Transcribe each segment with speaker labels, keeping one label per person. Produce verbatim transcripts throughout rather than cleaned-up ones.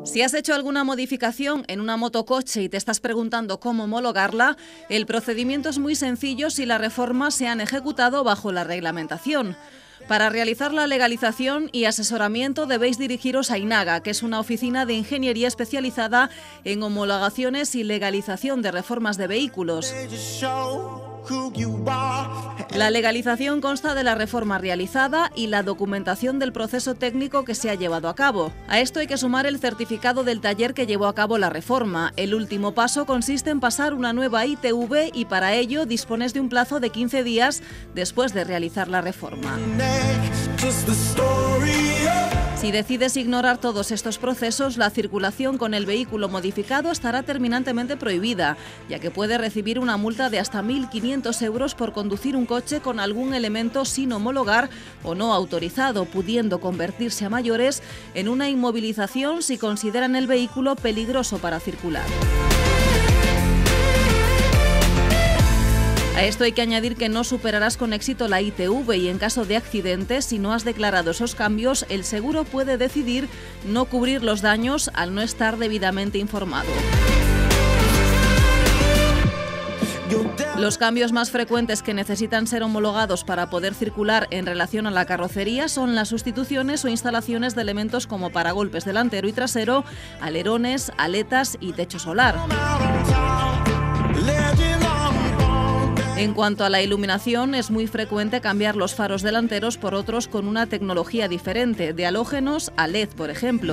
Speaker 1: Si has hecho alguna modificación en una motocoche y te estás preguntando cómo homologarla, el procedimiento es muy sencillo si las reformas se han ejecutado bajo la reglamentación. Para realizar la legalización y asesoramiento debéis dirigiros a INAGA, que es una oficina de ingeniería especializada en homologaciones y legalización de reformas de vehículos. La legalización consta de la reforma realizada y la documentación del proceso técnico que se ha llevado a cabo. A esto hay que sumar el certificado del taller que llevó a cabo la reforma. El último paso consiste en pasar una nueva I T V y para ello dispones de un plazo de quince días después de realizar la reforma. Si decides ignorar todos estos procesos, la circulación con el vehículo modificado estará terminantemente prohibida, ya que puede recibir una multa de hasta mil quinientos euros por conducir un coche con algún elemento sin homologar o no autorizado, pudiendo convertirse a mayores en una inmovilización si consideran el vehículo peligroso para circular. A esto hay que añadir que no superarás con éxito la I T V y en caso de accidente, si no has declarado esos cambios, el seguro puede decidir no cubrir los daños al no estar debidamente informado. Los cambios más frecuentes que necesitan ser homologados para poder circular en relación a la carrocería son las sustituciones o instalaciones de elementos como paragolpes delantero y trasero, alerones, aletas y techo solar. En cuanto a la iluminación, es muy frecuente cambiar los faros delanteros por otros con una tecnología diferente, de halógenos a L E D, por ejemplo.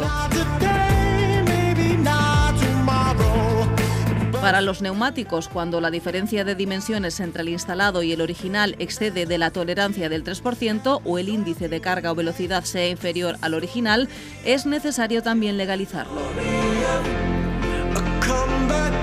Speaker 1: Para los neumáticos, cuando la diferencia de dimensiones entre el instalado y el original excede de la tolerancia del tres por ciento o el índice de carga o velocidad sea inferior al original, es necesario también legalizarlo.